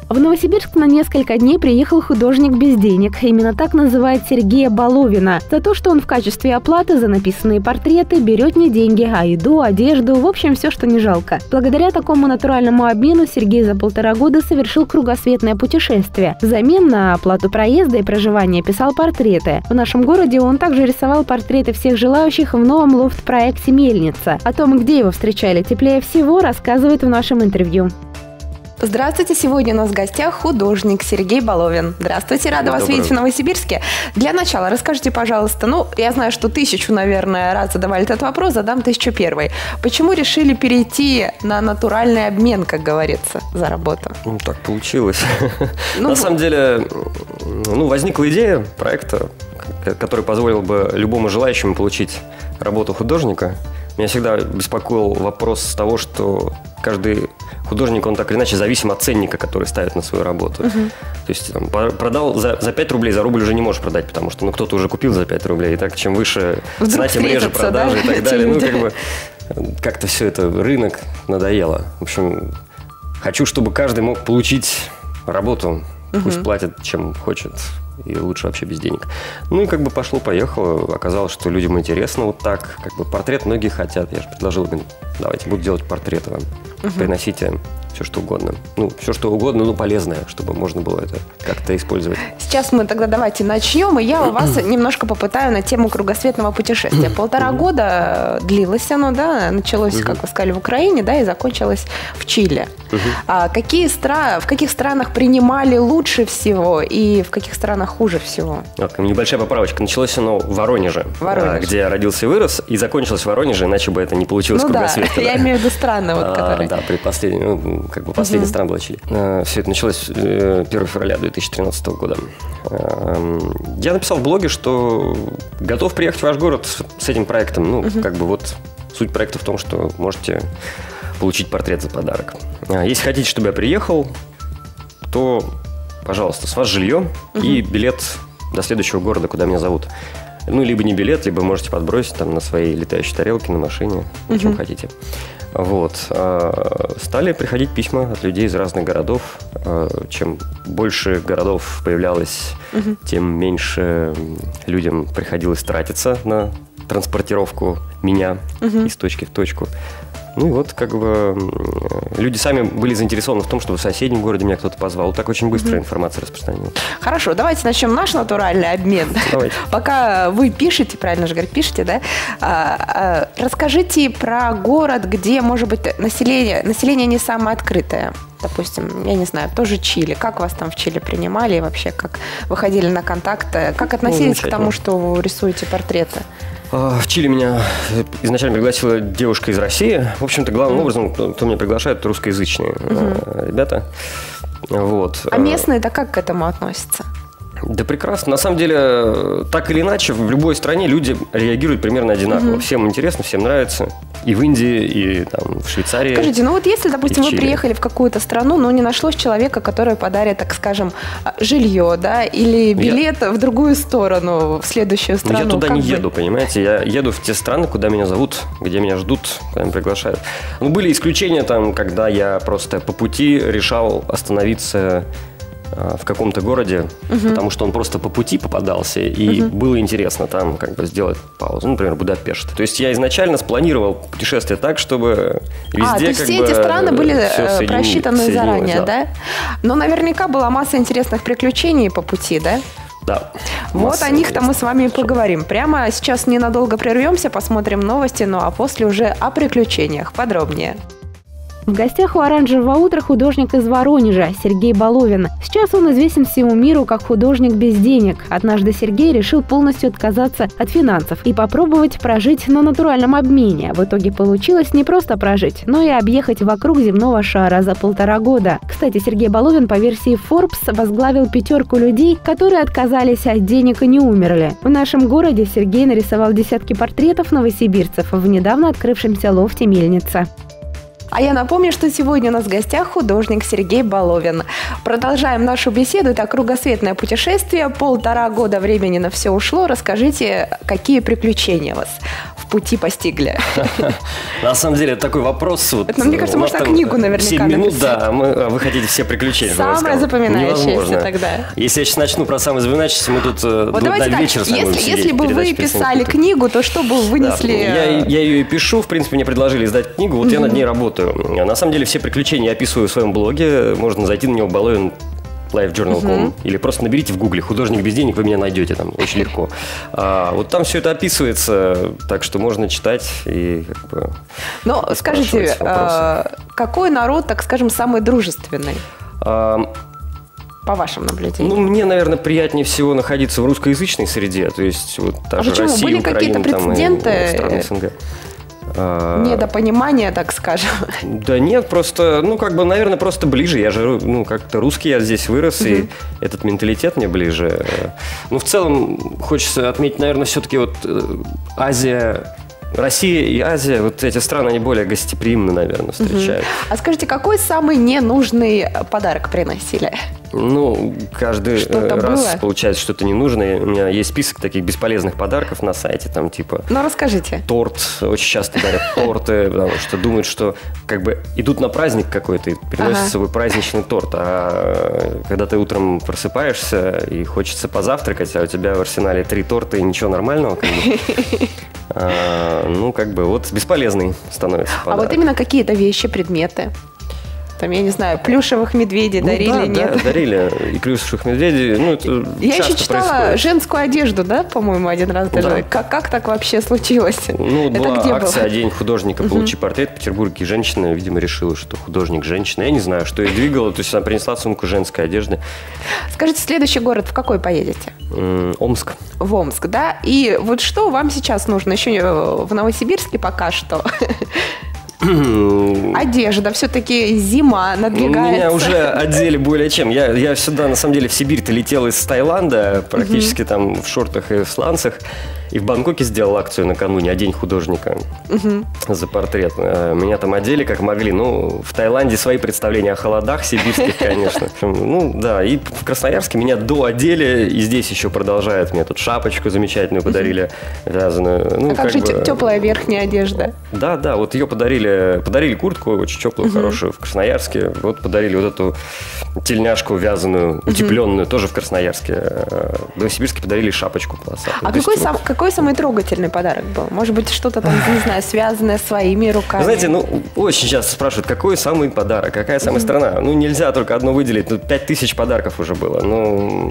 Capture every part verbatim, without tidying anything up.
В Новосибирск на несколько дней приехал художник без денег. Именно так называет Сергея Баловина. За то, что он в качестве оплаты за написанные портреты берет не деньги, а еду, одежду, в общем, все, что не жалко. Благодаря такому натуральному обмену Сергей за полтора года совершил кругосветное путешествие. Взамен на оплату проезда и проживания писал портреты. В нашем городе он также рисовал портреты всех желающих в новом лофт-проекте «Мельница». О том, где его встречали теплее всего, рассказывает в нашем интервью. Здравствуйте, сегодня у нас в гостях художник Сергей Баловин. Здравствуйте, рада вас видеть в Новосибирске. Для начала расскажите, пожалуйста, ну, я знаю, что тысячу, наверное, раз задавали этот вопрос, задам тысячу первый. Почему решили перейти на натуральный обмен, как говорится, за работу? Ну, так получилось. Ну, на самом деле, ну, возникла идея проекта, который позволил бы любому желающему получить работу художника. Меня всегда беспокоил вопрос того, что каждый художник, он так или иначе зависим от ценника, который ставит на свою работу. Uh-huh. То есть там, продал за, за пять рублей, за рубль уже не можешь продать, потому что ну, кто-то уже купил за пять рублей. И так, чем выше цена, тем реже продажи, да? И так далее. Ну, как бы, как-то все это, рынок надоело. В общем, хочу, чтобы каждый мог получить работу. Uh-huh. Пусть платит, чем хочет. И лучше вообще без денег. Ну и как бы пошло-поехало. Оказалось, что людям интересно вот так. Как бы портрет многие хотят. Я же предложил, давайте, буду делать портреты вам. Угу. Приносите все, что угодно. Ну, все, что угодно, но полезное, чтобы можно было это как-то использовать. Сейчас мы тогда давайте начнем, и я у вас немножко попытаю на тему кругосветного путешествия. Полтора года длилось оно, да, началось, как вы сказали, в Украине, да, и закончилось в Чили. А какие стра... В каких странах принимали лучше всего и в каких странах хуже всего? Вот, небольшая поправочка. Началось оно в Воронеже, Воронеж. где я родился и вырос, и закончилось в Воронеже, иначе бы это не получилось ну кругосветно. Да, я имею в виду страны, вот, которые... А, да, предпоследний, ну, как бы последняя uh-huh. страна была Чили. Все это началось первого февраля две тысячи тринадцатого года. Я написал в блоге, что готов приехать в ваш город с этим проектом. Ну, uh-huh. как бы вот суть проекта в том, что можете получить портрет за подарок. Если хотите, чтобы я приехал, то, пожалуйста, с вас жилье uh-huh. и билет до следующего города, куда меня зовут. Ну, либо не билет, либо можете подбросить там на своей летающей тарелке, на машине, на чем uh-huh. хотите. Вот. Стали приходить письма от людей из разных городов. Чем больше городов появлялось, uh-huh. тем меньше людям приходилось тратиться на транспортировку меня uh-huh. из точки в точку. Ну и вот как бы люди сами были заинтересованы в том, чтобы в соседнем городе меня кто-то позвал. Так очень быстро mm-hmm. информация распространилась. Хорошо, давайте начнем наш натуральный обмен. Давайте. Пока вы пишете, правильно же говорить, пишете, да? А, а, расскажите про город, где, может быть, население, население не самое открытое. Допустим, я не знаю, тоже Чили. Как вас там в Чили принимали и вообще как выходили на контакты? Как относились ну, к тому, что вы рисуете портреты? В Чили меня изначально пригласила девушка из России. В общем-то, главным mm. образом, кто, кто меня приглашает, это русскоязычные mm-hmm. ребята. Вот. А местные-то как к этому относятся? Да прекрасно. На самом деле, так или иначе, в любой стране люди реагируют примерно одинаково. Mm-hmm. Всем интересно, всем нравится. И в Индии, и там, в Швейцарии. Скажите, ну вот если, допустим, вы приехали в какую-то страну, но не нашлось человека, который подарит, так скажем, жилье, да, или билет я... в другую сторону, в следующую страну. Я туда как не вы? еду, понимаете? Я еду в те страны, куда меня зовут, где меня ждут, куда меня приглашают. Ну, были исключения там, когда я просто по пути решал остановиться в каком-то городе, uh-huh. потому что он просто по пути попадался, и uh-huh. было интересно там как бы сделать паузу. Ну, например, Будапешт. То есть я изначально спланировал путешествие так, чтобы везде а, то есть как все бы эти страны были соедини- просчитаны заранее, да? да? Но наверняка была масса интересных приключений по пути, да? Да. Вот о них-то мы с вами и поговорим. Прямо сейчас ненадолго прервемся, посмотрим новости, ну а после уже о приключениях подробнее. В гостях у «Оранжевого утра» художник из Воронежа Сергей Баловин. Сейчас он известен всему миру как художник без денег. Однажды Сергей решил полностью отказаться от финансов и попробовать прожить на натуральном обмене. В итоге получилось не просто прожить, но и объехать вокруг земного шара за полтора года. Кстати, Сергей Баловин по версии Forbes возглавил пятерку людей, которые отказались от денег и не умерли. В нашем городе Сергей нарисовал десятки портретов новосибирцев в недавно открывшемся лофте «Мельница». А я напомню, что сегодня у нас в гостях художник Сергей Баловин. Продолжаем нашу беседу. Это кругосветное путешествие. Полтора года времени на все ушло. Расскажите, какие приключения вас в пути постигли? На самом деле, это такой вопрос. Мне кажется, можно книгу наверняка семь минут, да, вы хотите все приключения. Самое запоминающееся тогда. Если я сейчас начну про самое запоминающееся, мы тут до вечера с вами будем сидеть. Если бы вы писали книгу, то что бы вы вынесли? Я ее и пишу. В принципе, мне предложили издать книгу, вот я над ней работаю. На самом деле, все приключения я описываю в своем блоге. Можно зайти на него баловин лайф джорнал точка ком uh-huh. или просто наберите в гугле «Художник без денег», вы меня найдете там, очень легко. А, вот там все это описывается, так что можно читать и как бы... Но скажите, а, какой народ, так скажем, самый дружественный? А, по вашим наблюдениям? Ну, мне, наверное, приятнее всего находиться в русскоязычной среде, то есть вот та а же почему? Россия, Были Украина, какие-то прецеденты? Там, и страны СНГ. Недопонимание, так скажем. Да нет, просто, ну, как бы, наверное, просто ближе. Я же, ну, как-то русский, я здесь вырос, угу. и этот менталитет мне ближе. Ну, в целом, хочется отметить, наверное, все-таки вот Азия... Россия и Азия, вот эти страны, они более гостеприимно, наверное, встречают. Угу. А скажите, какой самый ненужный подарок приносили? Ну, каждый что-то раз было? Получается что-то ненужное. У меня есть список таких бесполезных подарков на сайте, там типа... Ну, расскажите. Торт. Очень часто дарят торты, потому что думают, что как бы идут на праздник какой-то и приносят ага. с собой праздничный торт. А когда ты утром просыпаешься и хочется позавтракать, а у тебя в арсенале три торта и ничего нормального, как бы... А, ну, как бы, вот бесполезный становится подарок. А вот именно какие-то вещи, предметы? Там, я не знаю, плюшевых медведей ну, дарили, да, нет? Да, дарили и плюшевых медведей. Ну, это я часто еще читала происходит. Женскую одежду, да, по-моему, один раз даже. Да. Как, как так вообще случилось? Ну, это была где акция было? «День художника. Получи портрет» в Петербурге. Женщина, видимо, решила, что художник женщина. Я не знаю, что ей двигало. То есть она принесла сумку женской одежды. Скажите, следующий город в какой поедете? Омск. В Омск, да? И вот что вам сейчас нужно? Еще в Новосибирске пока что. Одежда, все-таки зима надвигается. Меня уже одели более чем. Я, я сюда, на самом деле, в Сибирь-то летел из Таиланда, практически uh-huh. там в шортах и в сланцах. И в Бангкоке сделал акцию накануне «А День художника» uh-huh. за портрет. Меня там одели как могли. Ну, в Таиланде свои представления о холодах сибирских, конечно. Ну, да, и в Красноярске меня доодели, и здесь еще продолжают. Мне тут шапочку замечательную подарили, uh-huh. вязаную. Ну, а как, как же бы... теплая верхняя одежда? Да, да, вот ее подарили, подарили куртку очень теплую, uh-huh. хорошую в Красноярске. Вот подарили вот эту тельняшку вязаную, утепленную, uh-huh. тоже в Красноярске. В Новосибирске подарили шапочку полосатую. А какой сам... Какой самый трогательный подарок был? Может быть, что-то там, не знаю, связанное своими руками? Знаете, ну, очень часто спрашивают, какой самый подарок, какая самая mm-hmm. страна? Ну, нельзя только одно выделить. Тут пять тысяч подарков уже было. Ну,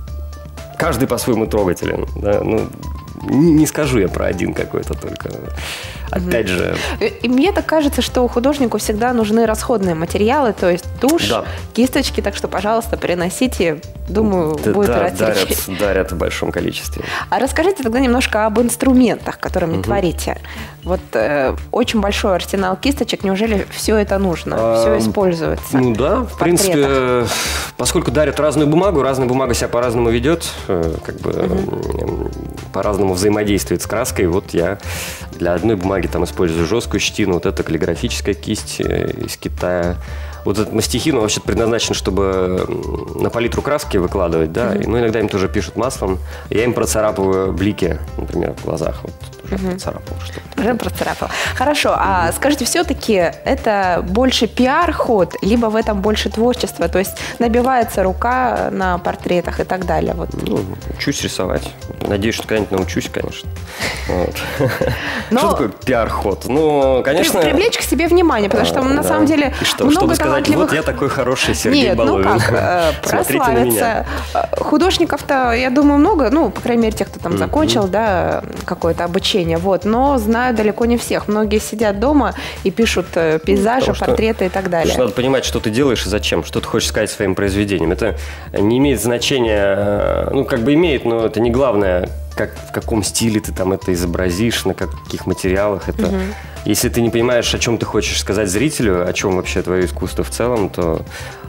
каждый по-своему трогателен. Да? Ну, не, не скажу я про один какой-то только. Опять mm-hmm. же... И мне так кажется, что художнику всегда нужны расходные материалы, то есть тушь, да. кисточки, так что, пожалуйста, приносите, думаю, да, будет да, рад дарят, дарят в большом количестве. А расскажите тогда немножко об инструментах, которыми mm-hmm. творите. Вот э, очень большой арсенал кисточек, неужели все это нужно, а, все используется? Ну да, в, в принципе, поскольку дарят разную бумагу, разная бумага себя по-разному ведет, как бы mm-hmm. по-разному взаимодействует с краской, вот я для одной бумаги там использую жесткую щетину, вот это каллиграфическая кисть из Китая. Вот этот мастихин, он вообще предназначен, чтобы на палитру краски выкладывать, да, mm-hmm. ну, иногда им тоже пишут маслом, я им процарапываю блики, например, в глазах, вот, уже mm-hmm. процарапал что-то. Уже процарапал. Хорошо, а скажите, все-таки это больше пиар-ход, либо в этом больше творчество, то есть набивается рука на портретах и так далее? Вот. Ну, учусь рисовать, надеюсь, что когда-нибудь научусь, конечно. Вот. Но... Что такое пиар-ход? Ну, конечно... Привлечь к себе внимание, потому что, а, на да. самом деле, и что, много чтобы сказать, талантливых... вот я такой хороший Сергей Нет, Баловин. ну как, прославиться. Художников-то, я думаю, много, ну, по крайней мере, тех, кто там mm-hmm. закончил, да, какое-то обучение, вот, но знаю далеко не всех. Многие сидят дома и пишут пейзажи, потому портреты что, и так далее. Что надо понимать, что ты делаешь и зачем, что ты хочешь сказать своим произведением. Это не имеет значения, ну, как бы имеет, но это не главное, как, в каком стиле ты там это изобразишь, на каких материалах это. Угу. Если ты не понимаешь, о чем ты хочешь сказать зрителю, о чем вообще твое искусство в целом, то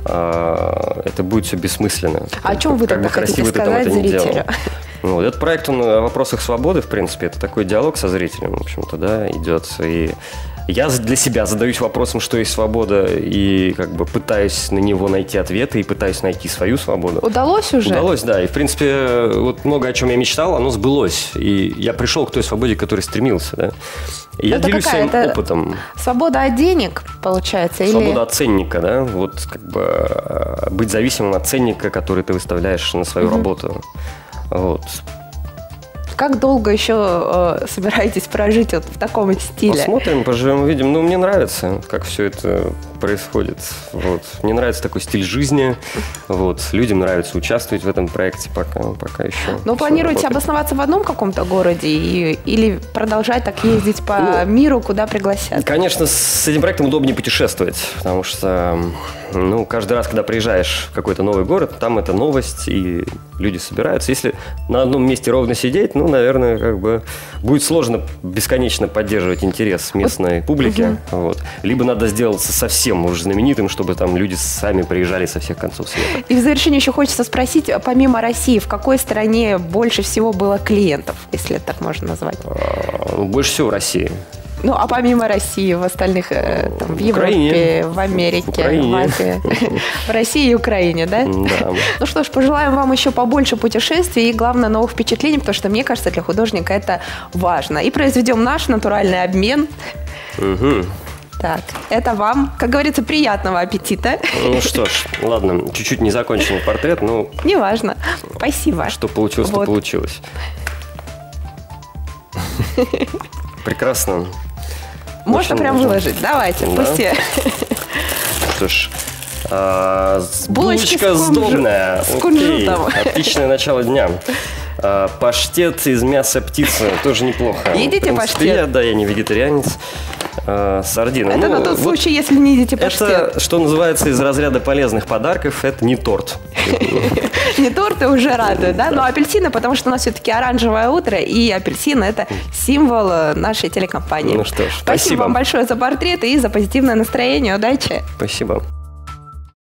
э, это будет все бессмысленно. А о чем вы тогда хотите сказать зрителю? Ну, вот этот проект, он о вопросах свободы, в принципе, это такой диалог со зрителем, в общем-то, да, идет. И Я для себя задаюсь вопросом, что есть свобода, и как бы пытаюсь на него найти ответы, и пытаюсь найти свою свободу. Удалось уже? Удалось, да. И, в принципе, вот много о чем я мечтал, оно сбылось. И я пришел к той свободе, к которой стремился, да. И я делюсь своим это опытом. Свобода от денег, получается? Свобода или... от ценника, да. Вот как бы быть зависимым от ценника, который ты выставляешь на свою угу. работу. Вот. Как долго еще э, собираетесь прожить вот в таком стиле? Посмотрим, поживем, увидим. Ну, мне нравится, как все это происходит. Вот. Мне нравится такой стиль жизни. Вот. Людям нравится участвовать в этом проекте пока, пока еще. Но планируете работает. Обосноваться в одном каком-то городе и, или продолжать так ездить по ну, миру, куда пригласят? Конечно, с этим проектом удобнее путешествовать, потому что ну, каждый раз, когда приезжаешь в какой-то новый город, там это новость, и люди собираются. Если на одном месте ровно сидеть, ну, наверное, как бы будет сложно бесконечно поддерживать интерес местной вот. публики. Угу. Вот. Либо надо сделаться совсем уж знаменитым, чтобы там люди сами приезжали со всех концов света. И в завершение еще хочется спросить, помимо России, в какой стране больше всего было клиентов, если это так можно назвать? А, ну, больше всего в России. Ну, а помимо России, в остальных, там, в Европе, в Америке, в, в Азии, в России и Украине, да? Да. Ну что ж, пожелаем вам еще побольше путешествий и, главное, новых впечатлений, потому что, мне кажется, для художника это важно. И произведем наш натуральный обмен. Угу. Так, это вам, как говорится, приятного аппетита. Ну что ж, ладно, чуть-чуть незаконченный портрет, ну... Неважно, спасибо. Что получилось, вот. то получилось. Прекрасно. Что ж, а, булочка с сдобная. С кунжутом. Отличное начало дня. А, паштет из мяса птицы тоже неплохо. Едите паштет? Я, да, я не вегетарианец. А, сардина. Это ну, на тот вот случай, если не едите паштет. Это, что называется, из разряда полезных подарков, это не торт. Не торты уже радуют, да? Но апельсины, потому что у нас все-таки оранжевое утро, и апельсины – это символ нашей телекомпании. Ну что ж, спасибо вам большое за портрет и за позитивное настроение. Удачи! Спасибо.